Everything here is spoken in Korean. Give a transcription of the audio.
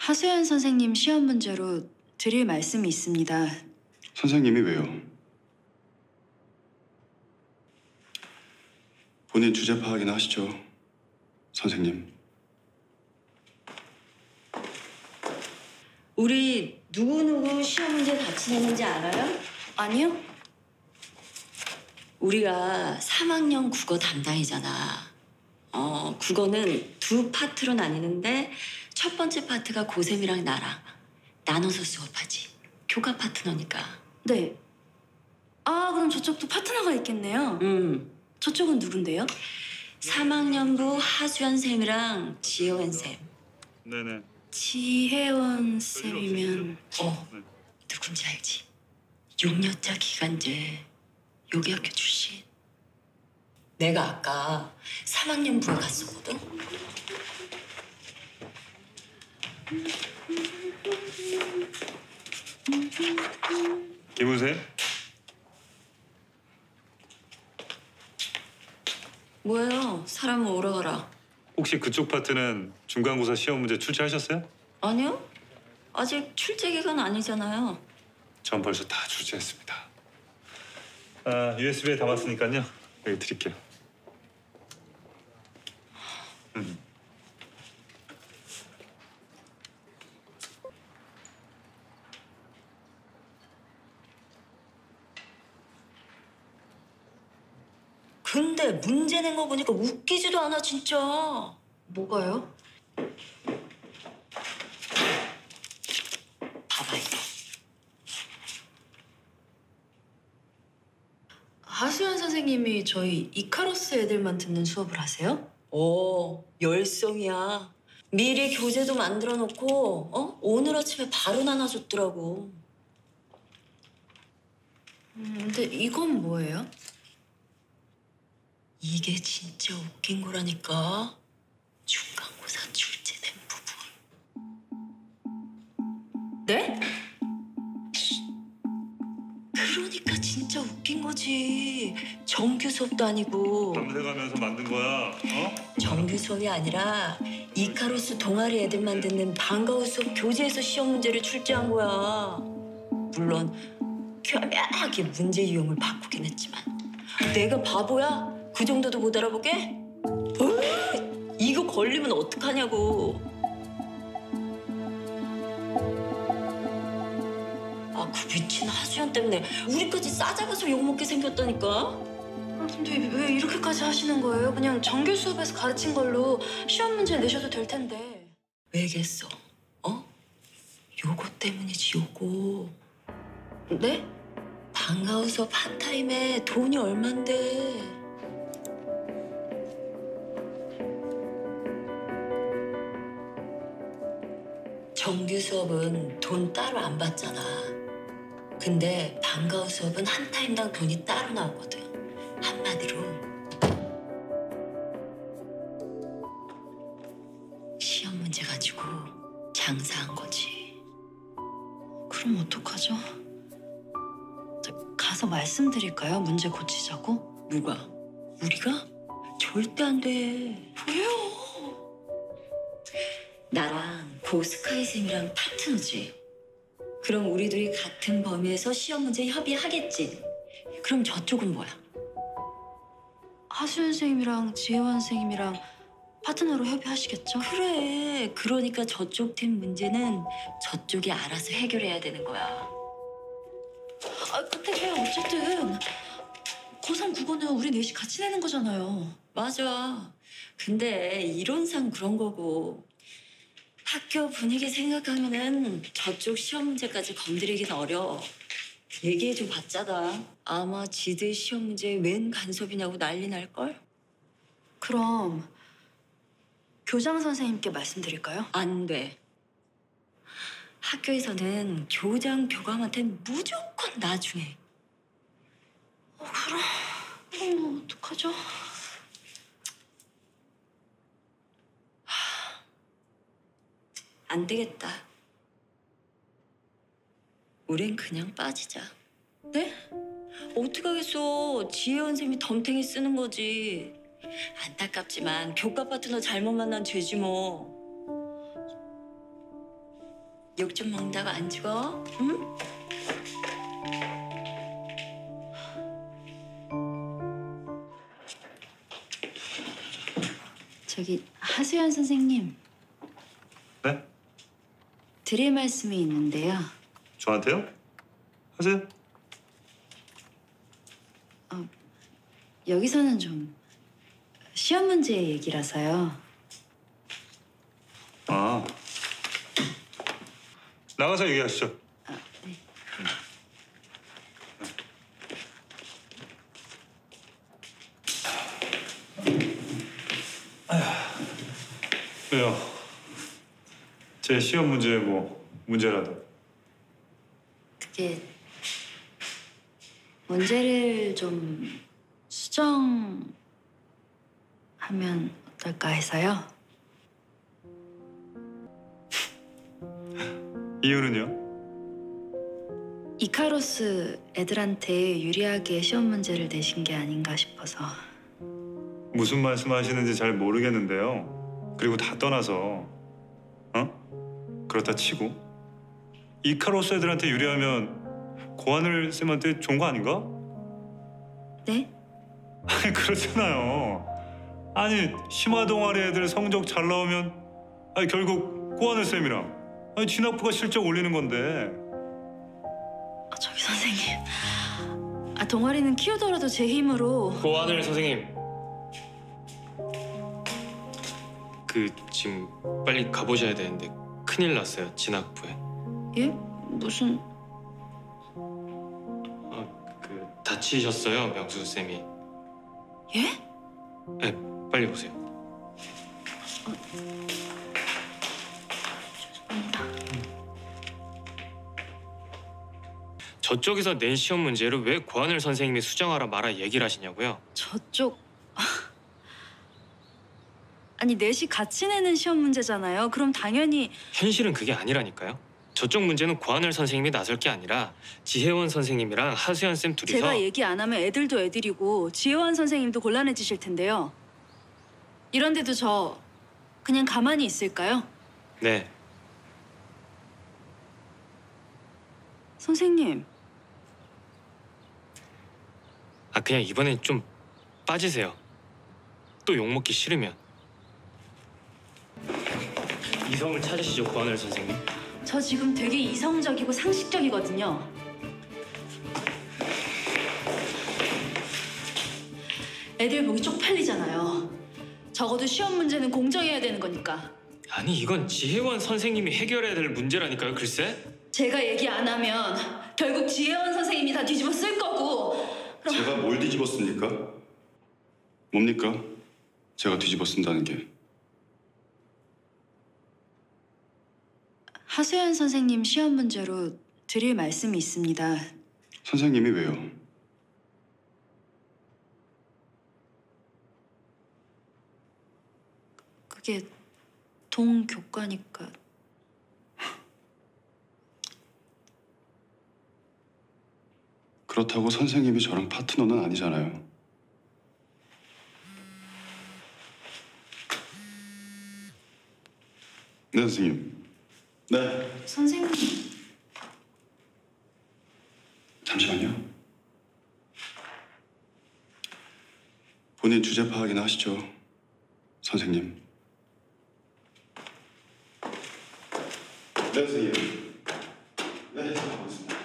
하수연 선생님 시험 문제로 드릴 말씀이 있습니다. 선생님이 왜요? 본인 주제 파악이나 하시죠, 선생님. 우리 누구누구 시험 문제 같이 냈는지 알아요? 아니요? 우리가 3학년 국어 담당이잖아. 국어는 두 파트로 나뉘는데 첫 번째 파트가 고샘이랑 나랑 나눠서 수업하지. 교과 파트너니까. 네. 아, 그럼 저쪽도 파트너가 있겠네요. 저쪽은 누군데요? 3학년부 하수연 쌤이랑 지혜원 쌤. 네네. 지혜원 쌤이면 네. 누군지 알지? 6년차 기간제 여기 학교 출신. 내가 아까 3학년부에 갔었거든. 김은세? 뭐예요? 사람을 오라가라. 혹시 그쪽 파트는 중간고사 시험 문제 출제하셨어요? 아니요? 아직 출제 기간 아니잖아요. 전 벌써 다 출제했습니다. USB에 담았으니까요. 여기 드릴게요. 근데 문제 낸 거 보니까 웃기지도 않아 진짜. 뭐가요? 봐봐 이거. 하수연 선생님이 저희 이카로스 애들만 듣는 수업을 하세요? 열성이야. 미리 교재도 만들어 놓고 오늘 아침에 바로 나눠줬더라고. 근데 이건 뭐예요? 이게 진짜 웃긴 거라니까. 중간고사 출제된 부분. 네? 그러니까 진짜 웃긴 거지. 정규 수업도 아니고. 밤새가면서 만든 거야. 정규 수업이 아니라 이카로스 동아리 애들만 듣는 방과후 수업 교재에서 시험 문제를 출제한 거야. 물론 교묘하게 문제 유형을 바꾸긴 했지만 내가 바보야? 그 정도도 못 알아보게? 이거 걸리면 어떡하냐고. 그 미친 하수연 때문에 우리까지 싸잡아서 욕먹게 생겼다니까. 근데 왜 이렇게까지 하시는 거예요? 그냥 정규 수업에서 가르친 걸로 시험 문제 내셔도 될 텐데. 왜겠어? 요거 때문이지 요거. 네? 방과후 수업 한 타임에 돈이 얼만데. 정규 수업은 돈 따로 안 받잖아. 근데 방과후 수업은 한 타임당 돈이 따로 나오거든. 한마디로 시험 문제 가지고 장사한 거지. 그럼 어떡하죠? 가서 말씀드릴까요? 문제 고치자고? 누가? 우리가? 절대 안 돼. 왜요? 나랑 고스카이 쌤이랑 파트너지. 그럼 우리 둘이 같은 범위에서 시험 문제 협의하겠지. 그럼 저쪽은 뭐야? 하수연 선생님이랑 지혜원 선생님이랑 파트너로 협의하시겠죠? 그래. 그러니까 저쪽 팀 문제는 저쪽이 알아서 해결해야 되는 거야. 근데 어쨌든 고3 국어는 우리 넷이 같이 내는 거잖아요. 맞아. 근데 이론상 그런 거고. 학교 분위기 생각하면은 저쪽 시험 문제까지 건드리긴 어려워. 얘기해줘 봤자다. 아마 지들 시험 문제 웬 간섭이냐고 난리 날걸? 그럼 교장 선생님께 말씀드릴까요? 안 돼. 학교에서는 교장, 교감한테는 무조건 나중에. 그럼 어떡하죠? 안 되겠다. 우린 그냥 빠지자. 네? 어떡하겠어. 지혜원 쌤이 덤탱이 쓰는 거지. 안타깝지만 교과 파트너 잘못 만난 죄지 뭐. 욕 좀 먹다가 안 죽어? 응? 저기 하수연 선생님 네? 드릴 말씀이 있는데요. 저한테요? 하세요. 여기서는 좀 시험 문제 얘기라서요. 아. 나가서 얘기하시죠. 네. 왜요? 제 시험 문제 뭐 문제라도. 그게 문제를 좀 수정하면 어떨까 해서요. 이유는요? 이카로스 애들한테 유리하게 시험 문제를 내신 게 아닌가 싶어서. 무슨 말씀하시는지 잘 모르겠는데요. 그리고 다 떠나서, 그렇다 치고 이카로스 애들한테 유리하면 고하늘 쌤한테 좋은 거 아닌가? 네? 아니 그렇잖아요. 아니 심화 동아리 애들 성적 잘 나오면 결국 고하늘 쌤이랑 진학부가 실적 올리는 건데. 저기 선생님. 동아리는 키우더라도 제 힘으로. 고하늘 선생님, 지금 빨리 가보셔야 되는데 큰일 났어요, 진학부에. 예? 무슨... 다치셨어요, 명수 쌤이. 예? 네, 빨리 보세요. 저쪽에서 낸 시험 문제를 왜 고하늘 선생님이 수정하라 마라 얘기를 하시냐고요? 저쪽... 아니 넷이 같이 내는 시험 문제잖아요. 그럼 당연히... 현실은 그게 아니라니까요. 저쪽 문제는 고하늘 선생님이 나설 게 아니라 지혜원 선생님이랑 하수연 쌤 둘이서. 제가 얘기 안 하면 애들도 애들이고 지혜원 선생님도 곤란해지실 텐데요. 이런데도 저 그냥 가만히 있을까요? 네. 선생님. 그냥 이번엔 좀 빠지세요. 또 욕먹기 싫으면. 이성을 찾으시죠, 고하늘 선생님. 저 지금 되게 이성적이고 상식적이거든요. 애들 보기 쪽팔리잖아요. 적어도 시험 문제는 공정해야 되는 거니까. 아니 이건 지혜원 선생님이 해결해야 될 문제라니까요, 글쎄. 제가 얘기 안 하면 결국 지혜원 선생님이 다 뒤집어 쓸 거고. 그럼... 제가 뭘 뒤집어 씁니까? 뭡니까? 제가 뒤집어 쓴다는 게. 하수연 선생님 시험 문제로 드릴 말씀이 있습니다. 선생님이 왜요? 그게 동교과니까. 그렇다고 선생님이 저랑 파트너는 아니잖아요. 네, 선생님. 네. 선생님. 잠시만요. 본인 주제 파악이나 하시죠, 선생님. 네, 선생님. 네, 하고 있습니다.